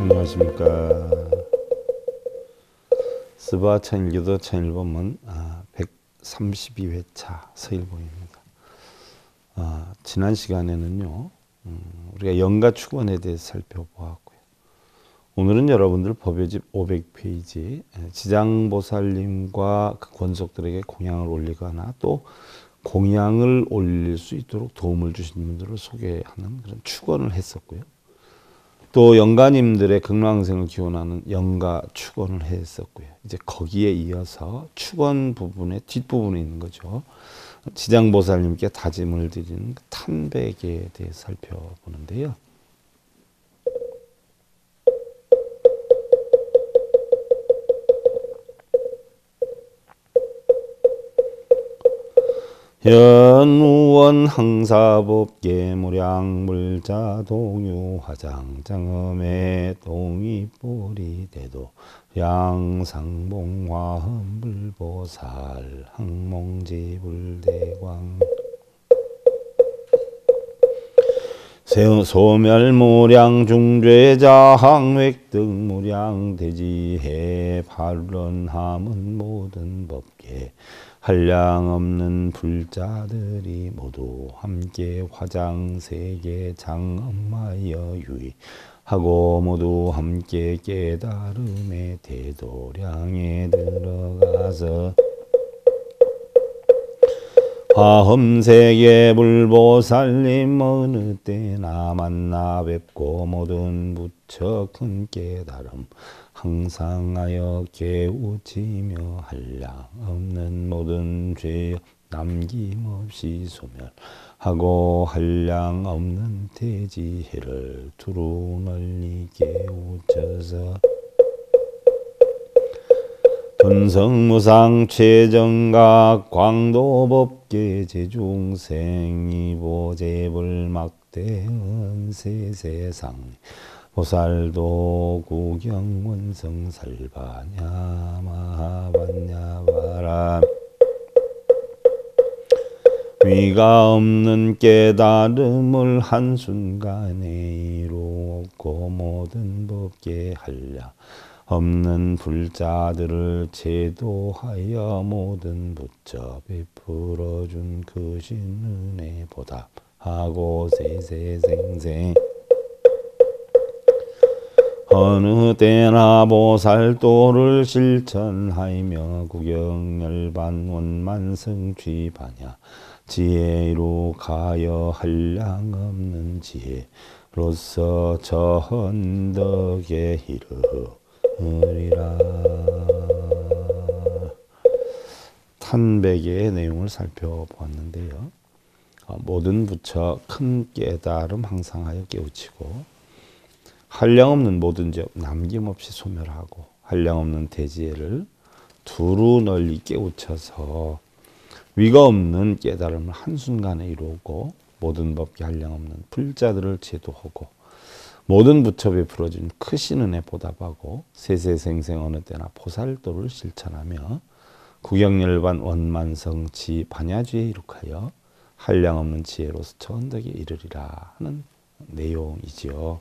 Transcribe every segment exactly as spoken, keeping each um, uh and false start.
안녕하십니까. 스바 천일기도 천일본문 백삼십이 회차 서일봉입니다. 아, 지난 시간에는요, 음, 우리가 영가 축원에 대해서 살펴보았고요. 오늘은 여러분들 법요집 오백 페이지 지장보살님과 그 권속들에게 공양을 올리거나 또 공양을 올릴 수 있도록 도움을 주신 분들을 소개하는 그런 축원을 했었고요. 또 영가님들의 극락생을 기원하는 영가 축원을 했었고요. 이제 거기에 이어서 축원 부분의 뒷부분에 있는 거죠. 지장보살님께 다짐을 드리는 탄백에 대해 살펴보는데요. 연우원 항사법계 무량물자 동유 화장장엄의 동이뿌리 대도 양상봉화흠불보살 항몽지불대광 소멸무량 중죄자 항획등 무량 대지해 발언함은 모든 법계 한량없는 불자들이 모두 함께 화장세계 장엄하여 유의하고 모두 함께 깨달음의 대도량에 들어가서 화엄세계 불보살님 어느 때나 만나 뵙고 모든 부처 큰 깨달음 항상하여 깨우치며 한량 없는 모든 죄 남김없이 소멸하고 한량 없는 대지해를 두루 널리 깨우쳐서 분성무상 최정각 광도법계 제중생 이보제불막대은 세세상 보살도 구경원성 살바냐 마하반냐 바람 위가 없는 깨달음을 한순간에 이루었고 모든 법계 한량 없는 불자들을 제도하여 모든 부처 베풀어준 그 신은혜 보답하고 세세생생 어느 때나 보살도를 실천하며 구경열반 원만승취반야 지혜로 가여 한량없는 지혜로서 저헌덕에 이르리라. 탄백의 내용을 살펴보았는데요. 모든 부처 큰 깨달음 항상하여 깨우치고 한량없는 모든 죄 남김없이 소멸하고 한량없는 대지혜를 두루 널리 깨우쳐서 위가 없는 깨달음을 한순간에 이루고 모든 법계 한량없는 불자들을 제도하고 모든 부처 베풀어준 크신 은혜 보답하고 세세생생 어느 때나 보살도를 실천하며 구경열반 원만성지 반야주에 이룩하여 한량없는 지혜로서 천덕에 이르리라 하는 내용이지요.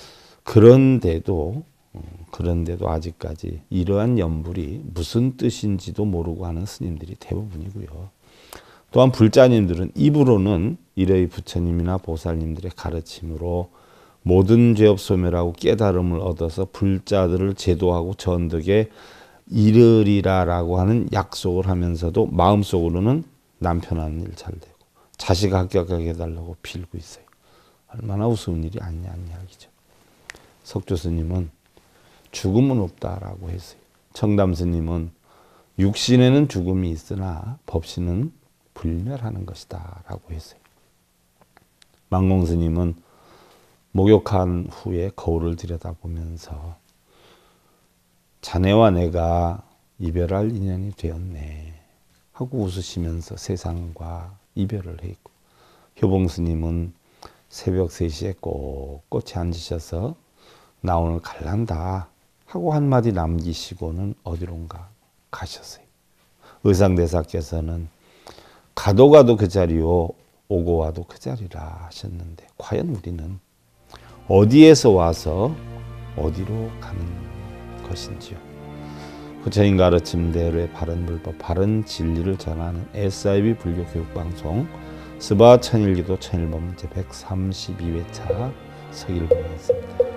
그런데도 그런데도 아직까지 이러한 연불이 무슨 뜻인지도 모르고 하는 스님들이 대부분이고요. 또한 불자님들은 입으로는 이러의 부처님이나 보살님들의 가르침으로 모든 죄업 소멸하고 깨달음을 얻어서 불자들을 제도하고 전덕에 이르리라라고 하는 약속을 하면서도 마음속으로는 남편하는 일 잘 되고 자식 합격하게 해달라고 빌고 있어요. 얼마나 우스운 일이 아니냐는 이야기죠. 석조스님은 죽음은 없다라고 했어요. 청담스님은 육신에는 죽음이 있으나 법신은 불멸하는 것이다 라고 했어요. 망공스님은 목욕한 후에 거울을 들여다보면서 자네와 내가 이별할 인연이 되었네 하고 웃으시면서 세상과 이별을 했고, 효봉스님은 새벽 세 시에 꼿꼿이 앉으셔서 나 오늘 갈란다 하고 한마디 남기시고는 어디론가 가셨어요. 의상대사께서는 가도 가도 그 자리요 오고 와도 그 자리라 하셨는데 과연 우리는 어디에서 와서 어디로 가는 것인지요. 부처님 가르침대로의 바른 불법, 바른 진리를 전하는 에스아이비 불교 교육방송 스바 천일기도 천일법 제백삼십이 회차 서기를 보냈습니다.